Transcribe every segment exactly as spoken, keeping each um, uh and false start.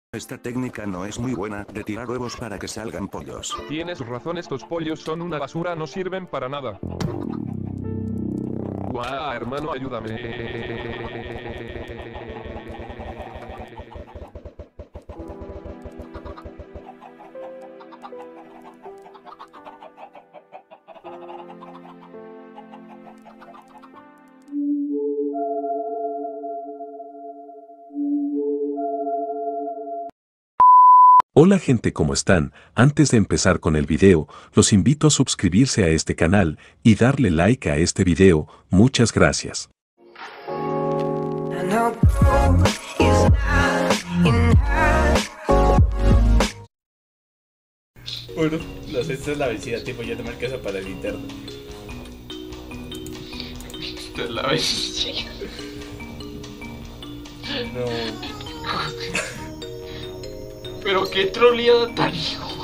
Esta técnica no es muy buena, de tirar huevos para que salgan pollos. Tienes razón, estos pollos son una basura, no sirven para nada. Guau, hermano, ayúdame. Hola gente, ¿cómo están? Antes de empezar con el video, los invito a suscribirse a este canal y darle like a este video. Muchas gracias. Bueno, no sé, esta es la vencida, tipo, ya no me alcanza para el interno. Esta es la vencida. No. Pero qué troleada tan hijo.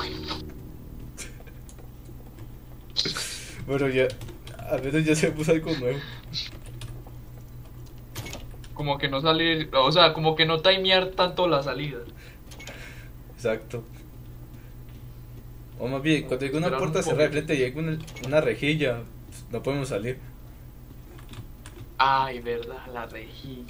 Bueno, ya, a menos ya se puso algo nuevo. Como que no salir, o sea, como que no timear tanto la salida. Exacto. O más bien, cuando hay una Esperar puerta un cerrada de poco. frente y hay una, una rejilla, pues, no podemos salir. Ay, verdad, la rejilla.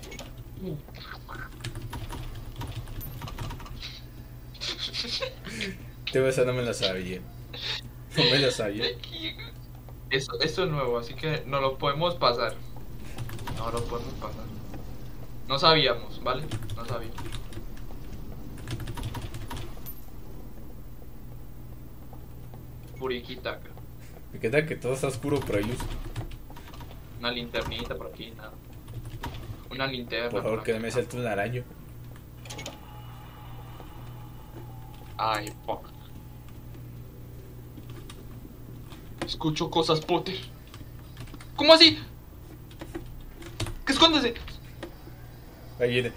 Te esa no me la sabía. No me la sabía. Esto, esto es nuevo, así que no lo podemos pasar. No lo podemos pasar. No sabíamos, ¿vale? No sabíamos. Puriquitaca. Me queda que todo está oscuro por ahí. Una linternita por aquí, nada. Una linterna. Por favor, por que no acá. me salte un araño. Ay, fuck. Escucho cosas, Potter. ¿Cómo así? ¿Qué escóndese? Ahí viene.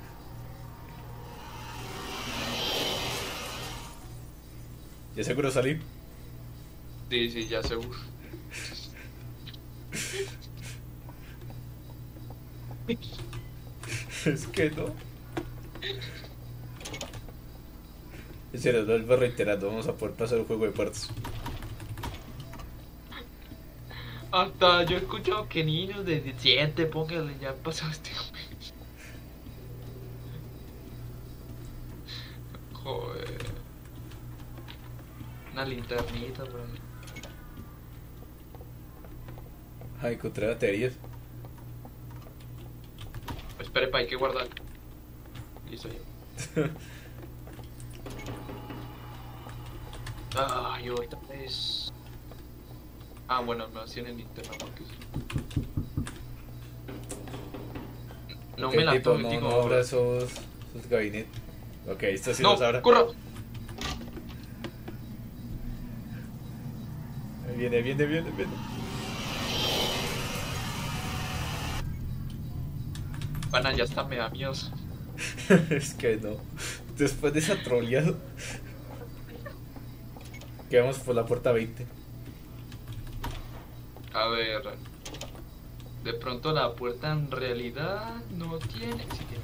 ¿Ya seguro salir? Sí, sí, ya seguro. Es que no. En serio, no vuelvo reiterando, vamos a poder pasar un juego de puertas. Hasta yo he escuchado que niños de siete, póngale, ya pasó este. Joder. Una linternita por ahí. Ah, encontré baterías. Espere, pa, hay que guardar. Listo ya. Ay, otra vez. Ah, bueno, me hacían el linterna porque sí. No Ok, me la tipo, tomo, no, digo. no abra esos, esos gabinetes. Ok, esto sí No, los abra. corra. Viene, viene, viene, viene. Pana, ya está, me da miedo. Es que no. Después de esa troleada. Quedamos por la puerta veinte. A ver. De pronto la puerta en realidad no tiene. Sí tiene.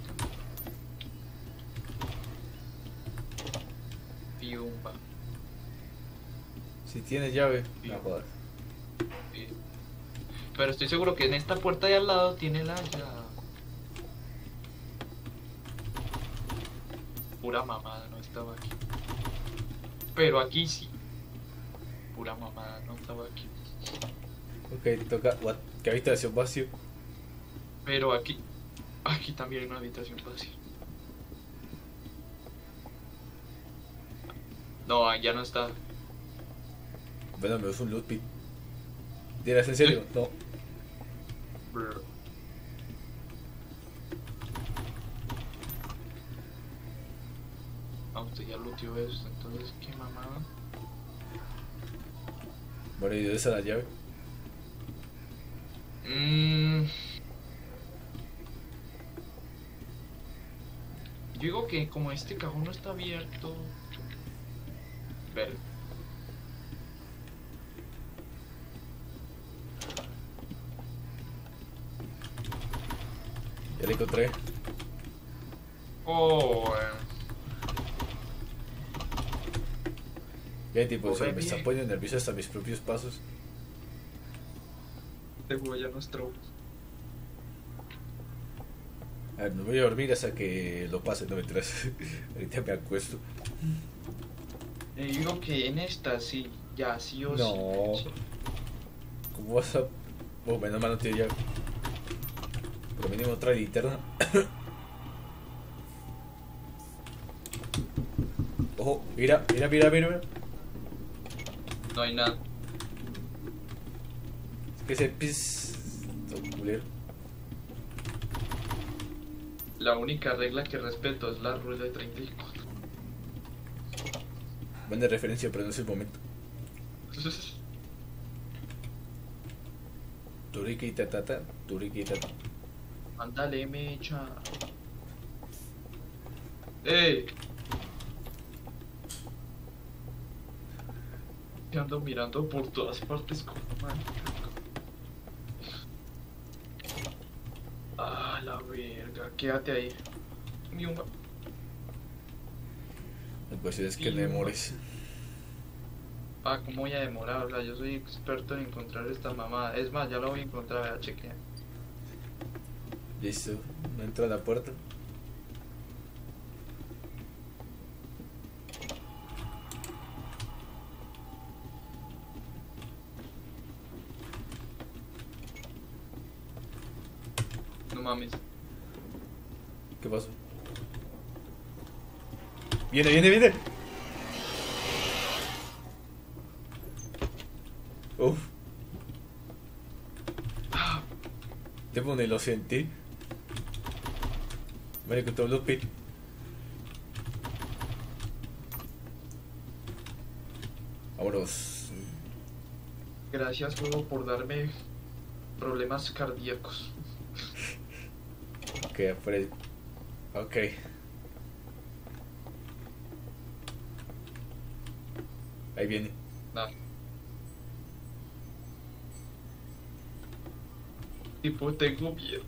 Piumba. Si tiene llave, no jodas. Sí. Pero estoy seguro que en esta puerta de al lado tiene la llave. Pura mamada, no estaba aquí. Pero aquí sí. Pura mamada, no estaba aquí. Ok, toca. What? ¿Qué habitación vacío? Pero aquí. Aquí también hay una habitación fácil. No, ya no está. Bueno, me es un loot pit. ¿Dirás en serio? No. Brr. Ah, usted ya looteó esto, entonces qué mamada. Bueno, ¿y dónde está la llave? Mmm. Yo digo que como este cajón no está abierto. Ver. Ya la encontré. Oh, eh. Bien, tipo, se me Bien. están poniendo nervioso hasta mis propios pasos. Este juego ya no es trauma. A ver, no voy a dormir hasta que lo pase, no me traes. Ahorita me acuesto. Le digo que en esta sí, ya sí o No. sí. ¿Cómo vas a...? Oh, menos mal no tiene ya. Por lo mínimo otra linterna. Ojo, mira, mira, mira, mira, mira. No hay nada. Es que ese pis... todo culero. La única regla que respeto es la regla de treinta y cuatro. Buena referencia, pero no es el momento. Turiki tatata, turiki tata. Ándale, mecha. ¡Ey! Te ando mirando por todas partes como man. Ah, la verga. Quédate ahí. Ni un... La cuestión es que no demores. Ah, ¿cómo voy a demorar? O sea, yo soy experto en encontrar esta mamada. Es más, ya lo voy a encontrar, voy a chequear. Listo, no entra a la puerta. No mames. ¿Qué pasó? Viene, viene, viene. Uf. Te pone, lo sentí. Me encontré un looping. Vámonos. Gracias, juego, por darme problemas cardíacos. Ok, Fred. Ok. Ahí viene. Nada. Tipo, tengo miedo.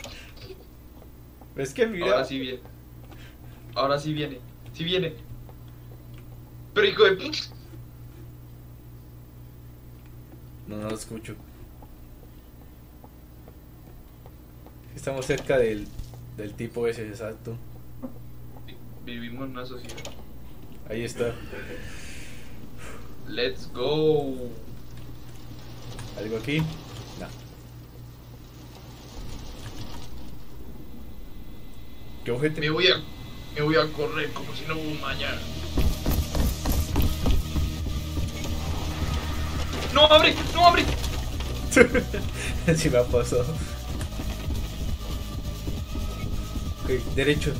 Es que mira. Ahora sí viene. Ahora sí viene. Sí viene. Pero hijo de puta. No, no lo escucho. Estamos cerca del, del tipo ese, exacto. Vivimos en una sociedad. Ahí está. Let's go. ¿Algo aquí? No. ¿Qué ojete? Me voy a. Me voy a correr como si no hubo un mañana. ¡No abre! ¡No abre! Sí me ha pasado. Ok, derecho.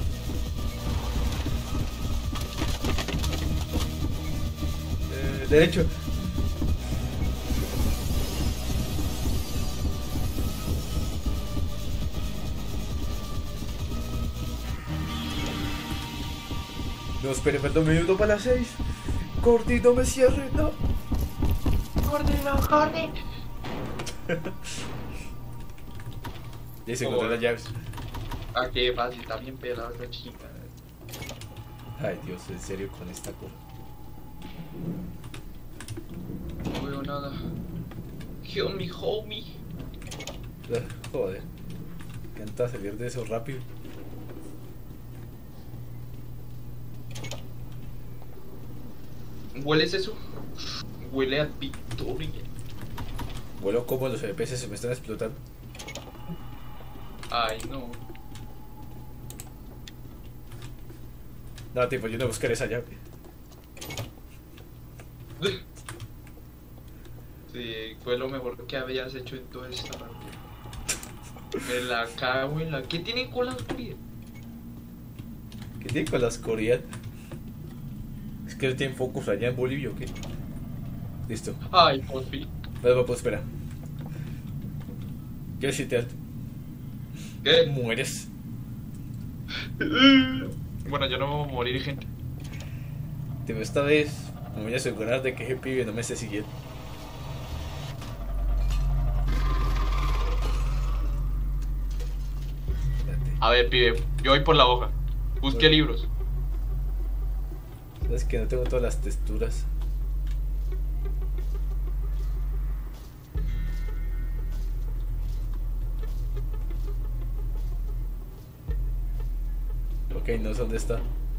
Eh, derecho. No, espere, falta un minuto para las seis. Corti, no me cierre, no. ¡Corre, no, corre! Ya se encontró las llaves. Ah, qué fácil, está bien pelada esta chica. Ay, Dios, en serio con esta cosa. No veo nada. Help me, hold me. Ah, joder. Intenta salir de eso rápido. ¿Hueles eso? Huele a victoria. Vuelo como los F P S se me están explotando. Ay, no. No, tipo, yo no buscaré esa llave. Sí, fue lo mejor que habías hecho en toda esta partida. Me la cago en la... ¿Qué tienen con la oscuridad? ¿Qué tiene con las coreanas? Es que no tienen focus allá en Bolivia, ¿o qué? Listo. Ay, por fin. Vale, pues espera. Quiero decirte alto. ¿Qué? Mueres. Bueno, yo no me voy a morir, gente. Tipo, esta vez me voy a asegurar de que ese pibe no me esté siguiendo. Espérate. A ver, pibe, yo voy por la hoja. Busque Bueno. libros. Es que no tengo todas las texturas. no sé dónde está.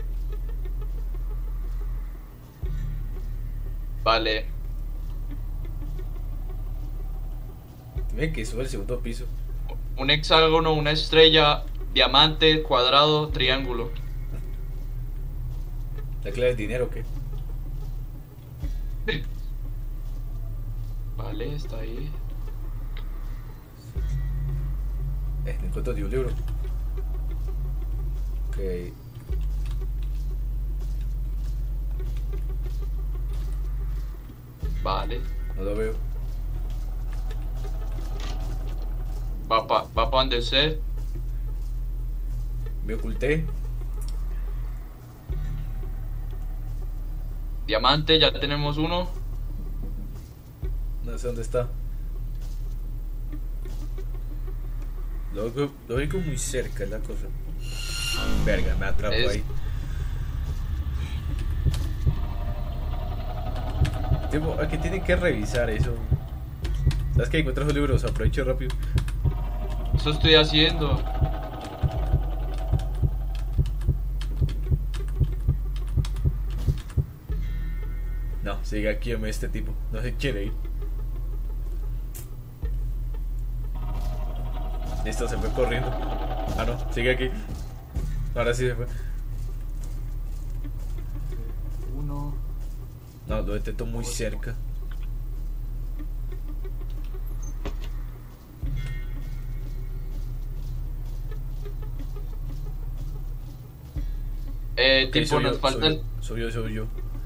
Vale. Dime que sube el segundo piso. Un hexágono, una estrella, diamante, cuadrado, triángulo. ¿La clave del dinero o qué? Vale, está ahí. Eh, me encuentro de un libro. Ok. Vale. No lo veo. Va pa, va pa donde sea. Me oculté. Diamante, ya tenemos uno. No sé dónde está. Lo oigo, lo oigo muy cerca, es la cosa. Verga, me atrapo Es- ahí. Tipo, aquí tienen que revisar eso. ¿Sabes que encuentras los libros? Aprovecho rápido. Eso estoy haciendo. No, sigue aquí este tipo. No se quiere ir. Listo, se fue corriendo. Ah, no, sigue aquí. Ahora sí se fue. Uno. No, lo detecto muy cerca. Eh, Ok, tipo, soy nos yo, falta soy el, yo, soy yo, soy yo.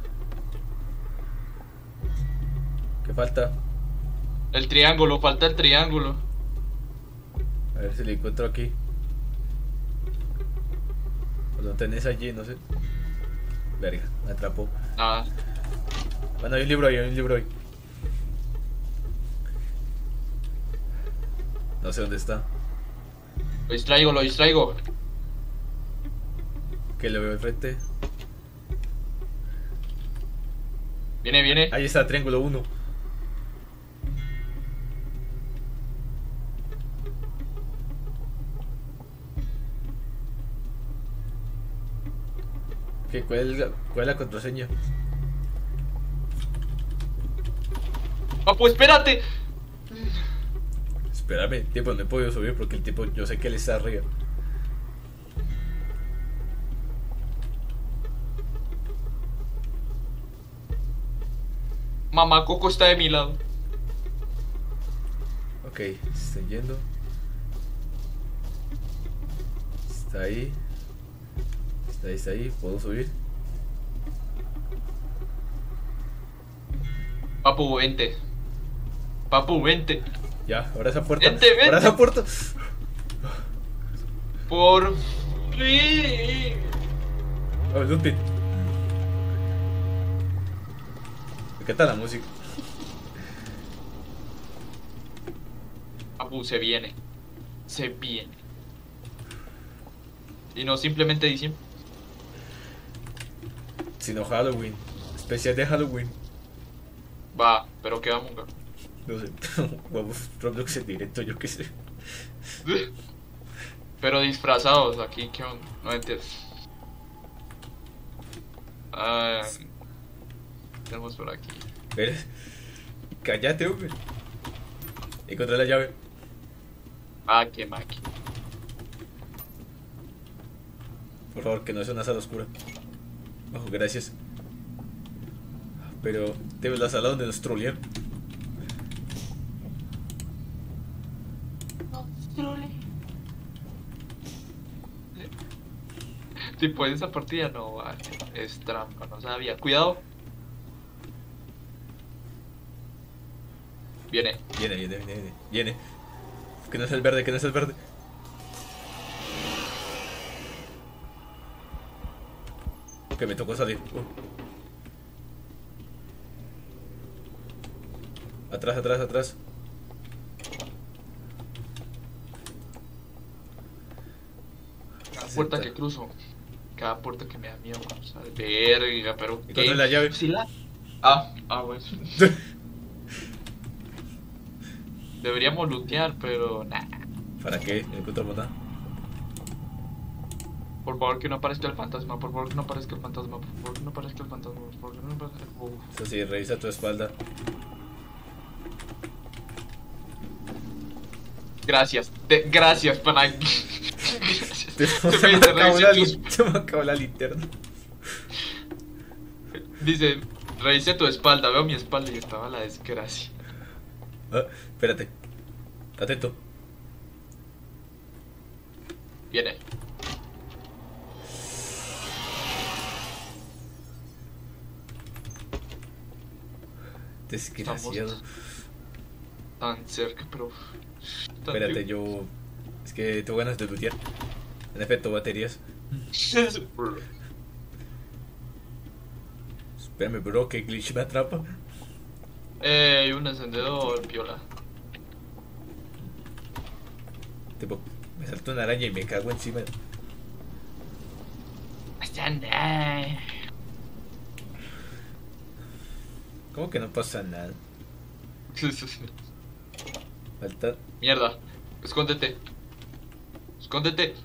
¿Qué falta? el triángulo, falta el triángulo. A ver si le encuentro aquí. O lo tenés allí, no sé. Verga, me atrapó. Nada. Bueno, hay un libro ahí, hay un libro ahí. No sé dónde está. Lo distraigo, lo distraigo. Que lo veo al frente. Viene, viene. Ahí está, triángulo uno. ¿Qué, cuál, es la, ¿Cuál es la contraseña? Papu, espérate. Espérame, tipo, no he podido subir porque el tipo, yo sé que él está arriba. Mamá Coco está de mi lado. Ok, está yendo. Está ahí. Está ahí, está ahí. ¿Puedo subir? Papu, vente. Papu, vente. Ya, ahora esa puerta. Vente, vente. Ahora esa puerta. Por fin. Oh, Lupin. ¿Qué tal la música? Papu, se viene. Se viene. Y no simplemente diciembre. Sino Halloween. Especial de Halloween. Va, pero ¿qué vamos a jugar? No sé. Vamos, Roblox en directo, yo qué sé. Pero disfrazados aquí, ¿qué onda? No entiendo. Ah, tenemos por aquí. Espera. Cállate, hombre. Encontré la llave. Ah, qué máquina. Por favor, que no sea una sala oscura. Oh, gracias. Pero debe la sala donde nos trolearon. Tipo, esa partida no vale. Es trampa, no sabía. Cuidado. Viene. Viene, viene, viene, viene. Viene. Que no es el verde, que no es el verde. Que me tocó salir. Uh. Atrás, atrás, atrás. Cada puerta que cruzo. Cada puerta que me da miedo cruzar. Verga, pero Encontré ¿qué? la llave. Sí la... Ah, ah, bueno. Deberíamos lootear, pero nah. ¿Para qué? No encontramos nada. Por favor que no aparezca el fantasma, por favor que no aparezca el fantasma, por favor que no aparezca el fantasma, por favor que no aparezca el fantasma. Eso sí, revisa tu espalda. Gracias, te- gracias, pana. Se Se me me acabó la, revise li- se me acabó la linterna. Dice, revise tu espalda, veo mi espalda y estaba la desgracia. Ah, espérate. Atento. Viene. Desgraciado. Estamos tan cerca, pero... tan Espérate, lejos. yo... Es que tengo ganas de lootear. En efecto, baterías. Espérame, bro, que glitch me atrapa. Eh, un encendedor, piola. Tipo, me salta una araña y me cago encima. ¿Cómo que no pasa nada? Falta... Mierda, escóndete. Escóndete.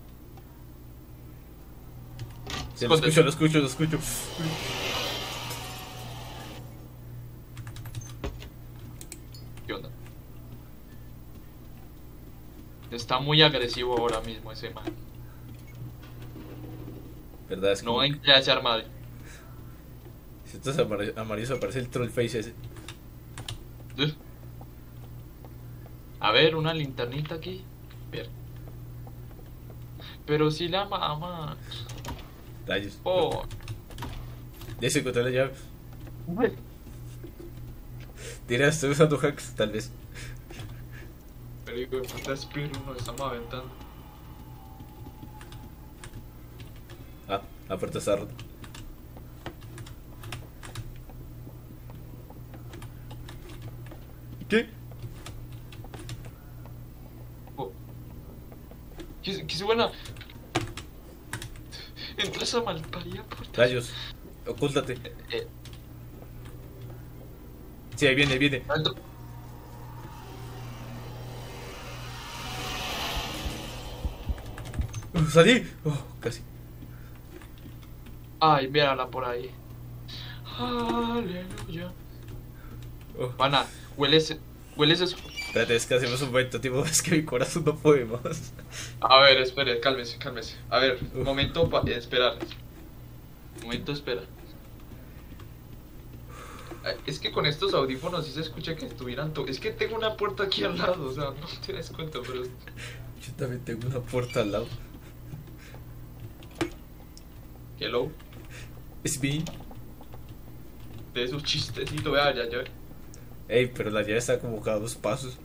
Sí, lo escucho, lo escucho, lo escucho. ¿Qué onda? Está muy agresivo ahora mismo ese man. ¿Verdad? Es No como... en clase armada. Si esto es amar- amarillo, aparece el troll face ese. A ver, una linternita aquí. Ver. Pero si la mamá. Rayos. Oh. Ya se encontró la llave. Dirá, estoy usando hacks, tal vez. Pero hijo de puta espíritu, nos estamos aventando. Ah, la puerta está rota. ¿Qué? Oh. ¿Qué, qué suena? Entra esa malparida puerta. Rayos, ocúltate. Eh, Sí, ahí viene, ahí viene. Alto. Uh, ¡Salí! Oh, casi. Ay, mírala por ahí. Aleluya. Oh, Pana, ¿hueles, ¿hueles eso? espérate, es que hacemos un momento, tipo, es que mi corazón no puede más. A ver, espere, cálmese, cálmese. A ver, Uf. momento para esperar. Momento espera. Ay, es que con estos audífonos sí se escucha que estuvieran to Es que tengo una puerta aquí al lado, o sea, no te das cuenta, pero... Yo también tengo una puerta al lado. Hello, Es me. de su chistecito, vea, ya, ya. Ey, pero la llave está como cada dos pasos.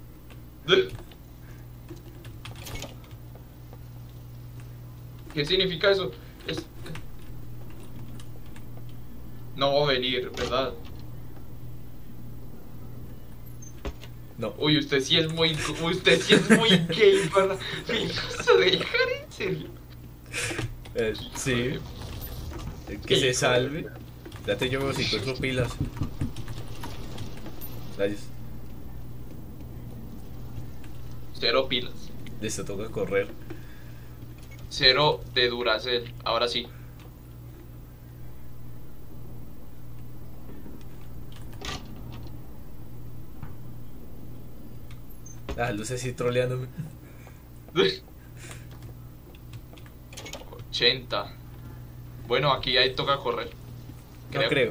¿Qué significa eso? Es... No va a venir, ¿verdad? No. Uy, usted sí es muy... Usted sí es muy gay para... ¿Me vas a dejar en serio? Eh, sí. Que se salve. Date yo veo si encuentro pilas. Rayos. Cero pilas. Listo, toca correr. Cero de Duracell. Ahora sí. Ah, luces así troleándome. ochenta. Bueno, aquí ahí toca correr. No creo.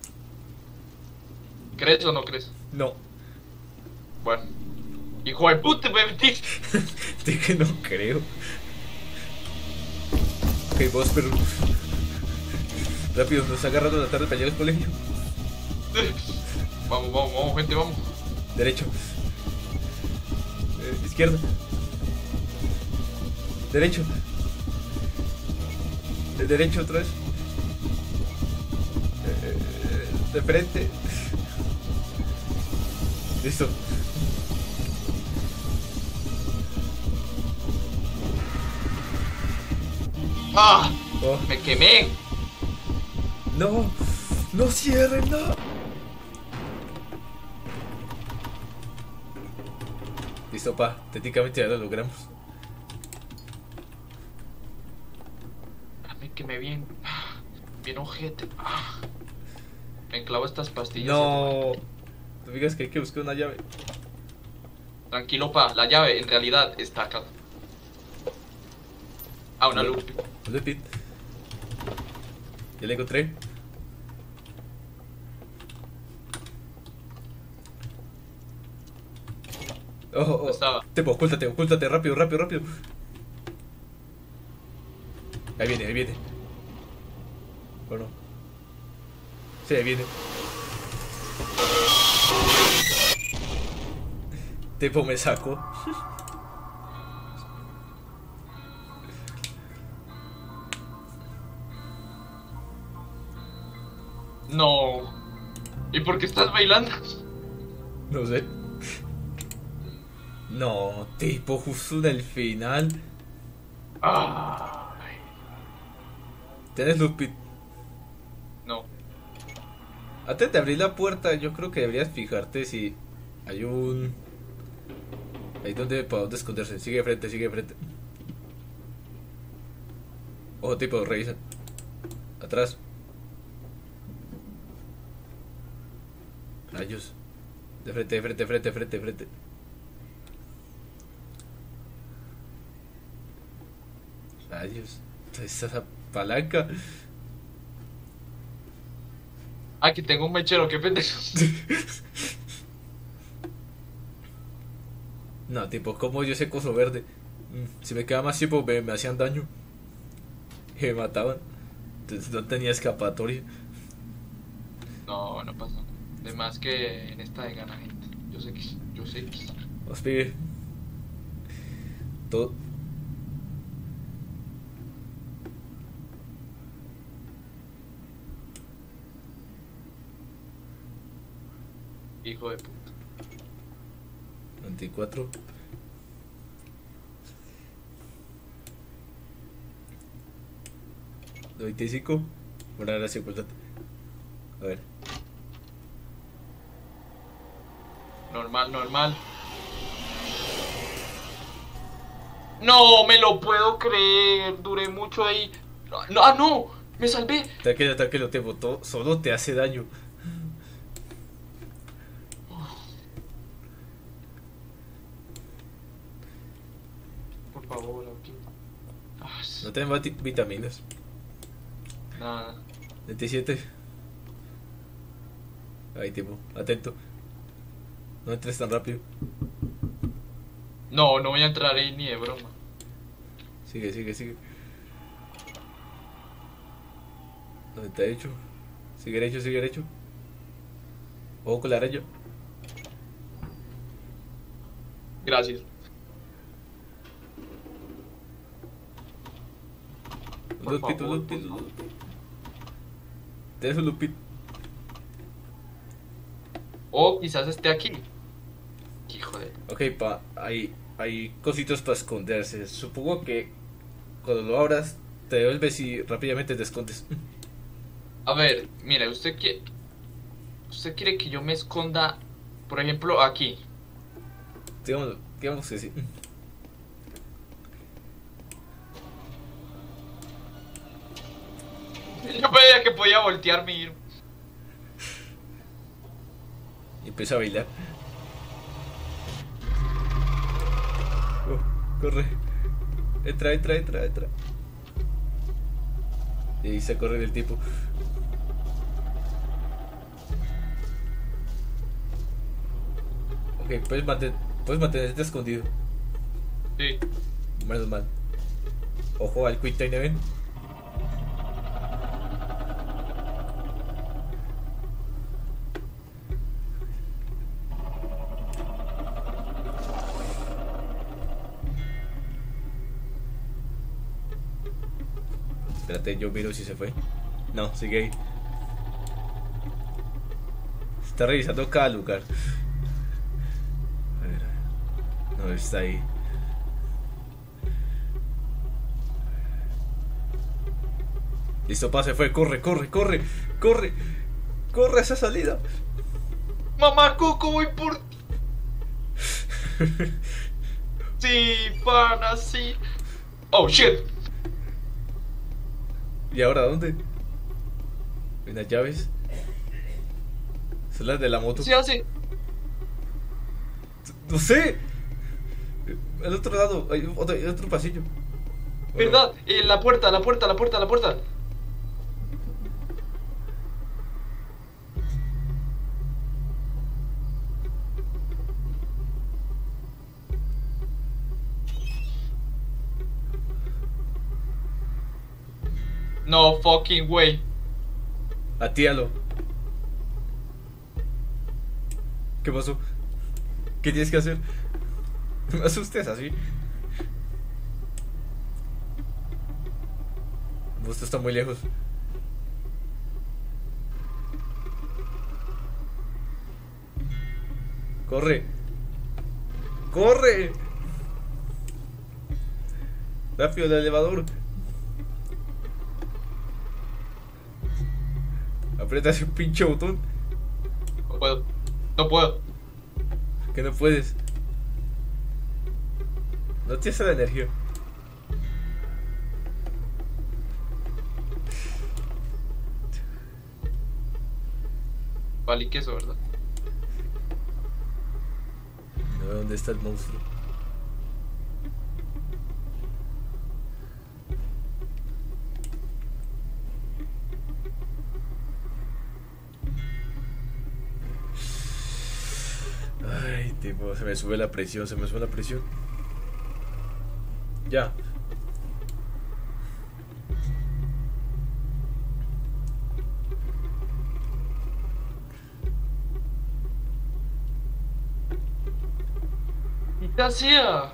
¿Crees o no crees? No. Bueno. Hijo de puta, me metí. De que no creo. Ok, vos, pero. Rápido, nos está agarrando la tarde para llegar al colegio. Vamos, vamos, vamos, gente, vamos. Derecho. Eh, izquierda. Derecho. De derecho otra vez. Eh, de frente. Listo. ¡Ah! Oh, Me quemé. no. No cierren, no. Listo, pa. Técnicamente ya lo logramos. me bien. Bien ojete. Ah. Me enclavo estas pastillas. No. Tú digas que hay que buscar una llave. Tranquilo, pa. La llave en realidad está acá. Ah, una luz. ¿Dónde pit? Ya la encontré. Oh, oh, oh. Estaba. Tepo, ocúltate, ocúltate, rápido, rápido, rápido. Ahí viene, ahí viene. ¿O no? Sí, ahí viene. Tepo me sacó. No. ¿Y por qué estás bailando? No sé. No, tipo, justo en el final. Ay. ¿Tienes luz, Pit? No. Antes de abrir la puerta, yo creo que deberías fijarte si hay un... Ahí donde, para dónde esconderse. Sigue de frente, sigue de frente. Ojo, tipo, revisa. Atrás. Rayos. De frente, de frente, de frente, de frente, de frente. Rayos. Esa palanca. Ah, que tengo un mechero, qué pendejo. No, tipo, como yo ese coso verde. Mm, Si me quedaba más tiempo me, me hacían daño. Y me mataban. Entonces no tenía escapatoria. No, no pasa. Además que en esta de gana gente. Yo sé que sí, yo sé que sí. Os pide. Todo. Hijo de puta. veinticuatro. noventa y cinco. Bueno, ahora sí, cuéntate. A ver. Normal, normal. No me lo puedo creer. Duré mucho ahí. No, no, ah, no. Me salvé. Tranquilo, tranquilo, te botó. Solo te hace daño. Por favor, aquí. Ah, No tenés más ti- vitaminas. nada. veintisiete. Ahí, tipo, atento. No entres tan rápido. No, no voy a entrar ahí ni de broma. Sigue, sigue, sigue. noventa y ocho. Sigue derecho, sigue derecho. Ojo con la araña. Gracias. Un Por lupito, un favor, lupito, por un favor. lupito. Tienes un lupito. O quizás esté aquí. Hijo de... Ok, pa, hay, hay cositos para esconderse. Supongo que cuando lo abras te devuelves y rápidamente te escondes. A ver, mira, usted quiere... Usted quiere que yo me esconda, por ejemplo, aquí. Digamos, digamos que sí. Yo veía que podía voltearme y ir. Y empieza a bailar. Oh, corre. Entra, entra, entra, entra. Y ahí se corre del tipo. Ok, puedes, manten puedes mantenerte escondido. Sí. Menos mal. Ojo al Quick Time Event. Espérate, yo miro si se fue. No, sigue ahí. Está revisando cada lugar. A ver, a ver. No, está ahí. Listo, pa, se fue. Corre, corre, corre. Corre. Corre a esa salida. Mamá Coco, voy por ti. Sí, pana, sí. Oh, shit. ¿Y ahora dónde? ¿En las llaves? ¿Son las de la moto? Sí, así. No sé. Al otro lado, hay otro, hay otro pasillo. ¿Verdad? Eh, la puerta, la puerta, la puerta, la puerta. No fucking way. Atíalo. ¿Qué pasó? ¿Qué tienes que hacer? No me asustes así. Esto está muy lejos. Corre. Corre. Rápido, el elevador. Aprieta ese pinche botón. No puedo. No puedo. Que no puedes. No tienes la energía. Vale, queso, ¿verdad? No, ¿dónde está el monstruo? Ay, tipo, se me sube la presión, se me sube la presión. Ya. ¿Qué te hacía?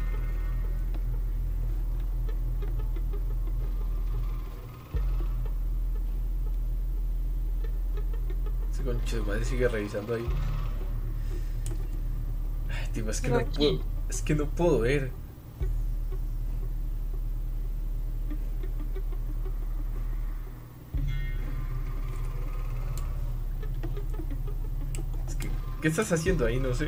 Ese concha de madre sigue revisando ahí. Ay, tipo, es que Pero no aquí. puedo. Es que no puedo ver. Es que, ¿qué estás haciendo ahí? No sé.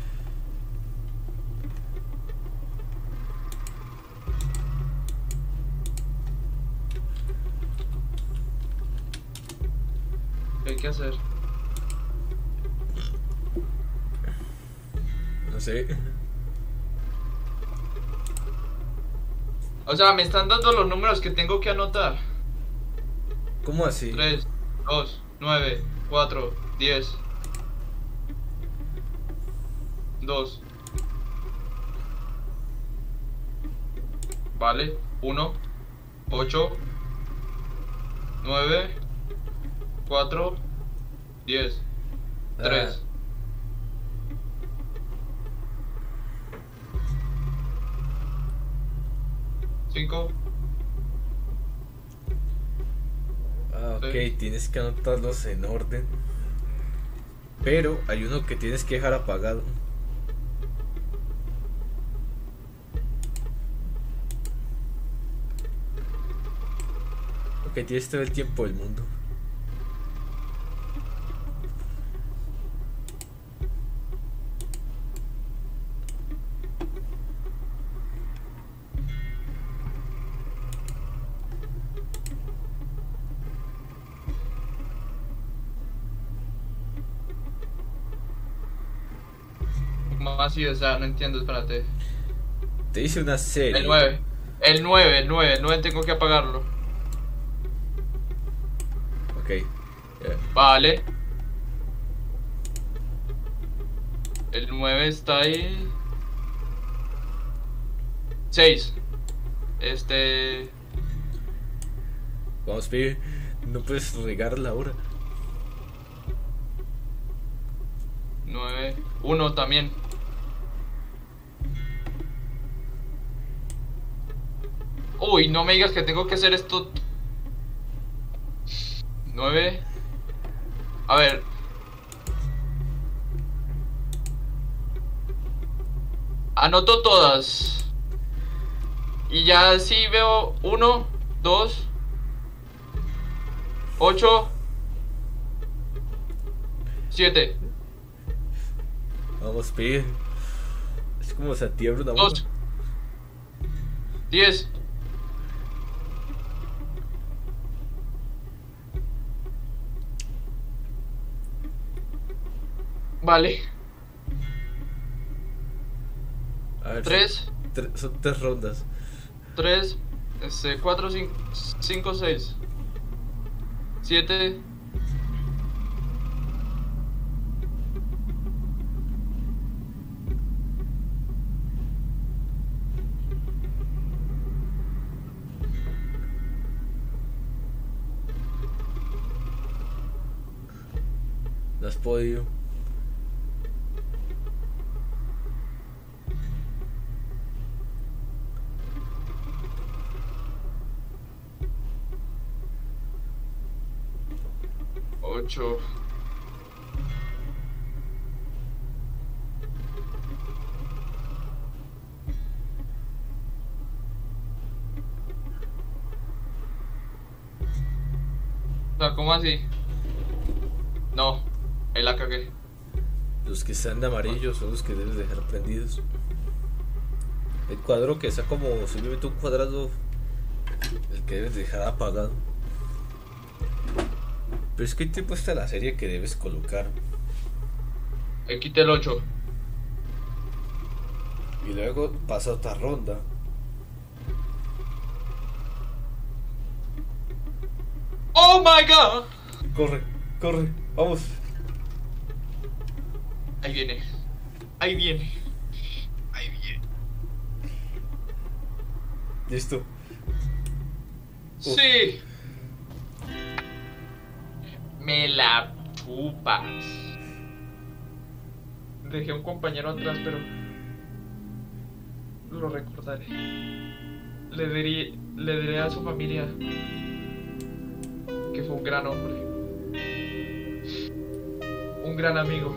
¿Qué hay que hacer? No sé. O sea, me están dando los números que tengo que anotar. ¿Cómo así? tres, dos, nueve, cuatro, diez. dos. Vale. uno, ocho, nueve, cuatro, diez, tres. cinco. Ah, ok, Sí. tienes que anotarlos en orden. Pero hay uno que tienes que dejar apagado. Ok, tienes todo el tiempo del mundo. ¿Cómo así? O sea, no entiendo, espérate. Te hice una serie. El nueve. El nueve, el nueve, el nueve tengo que apagarlo. Ok. Ya. Vale. El nueve está ahí. seis. Este. Vamos, pibe. No puedes regar la hora. nueve. uno también. Uy, no me digas que tengo que hacer esto. nueve. A ver. Anoto todas. Y ya sí veo uno, dos, ocho, siete, Vamos, pibe. Es como se atiembla una dos, bola. diez, Vale. A ver, Tres. Son, tre- son tres rondas. Tres. Este, cuatro, cinco, cinco, seis. Siete. No has podido. Ocho. O sea, ¿cómo así? No, ahí la cagué. Los que están de amarillo son los que debes dejar prendidos. El cuadro que está como simplemente un cuadrado, el que debes dejar apagado. Pero es que hay tipo está la serie que debes colocar. Ahí quité el ocho. Y luego pasa otra ronda. ¡Oh my god! Corre, corre, vamos. Ahí viene. Ahí viene. Ahí viene. Listo. Sí. Me la chupas. Dejé a un compañero atrás, pero lo recordaré. Le diré, le diré a su familia que fue un gran hombre, un gran amigo,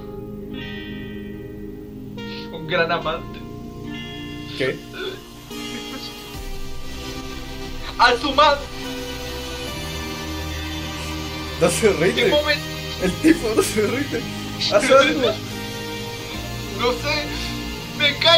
un gran amante. ¿Qué? A su madre. No se ¿En ríe. qué momento? El tipo no se ríe. Haz algo. No sé. Me cago.